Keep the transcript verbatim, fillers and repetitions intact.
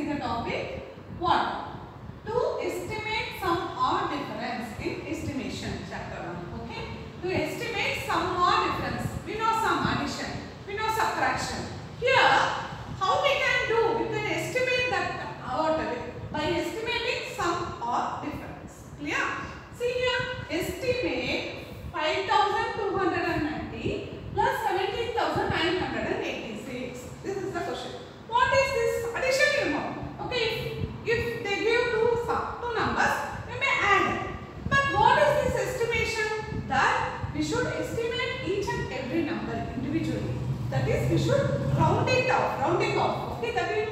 the topic what? To estimate sum or difference in estimation chapter one. Okay. To estimate sum or difference. We know sum, addition. We know subtraction. Here, how we can do? We can estimate that what? By estimating sum or difference. Clear? See here, estimate five thousand two hundred ninety plus seventeen thousand nine hundred eighty-six. This is the question. What is this addition? You know. Okay. If they give two sum, two numbers, we may add. But what is this estimation? That we should estimate each and every number individually. That is, we should round it off. Rounding off. Okay. That we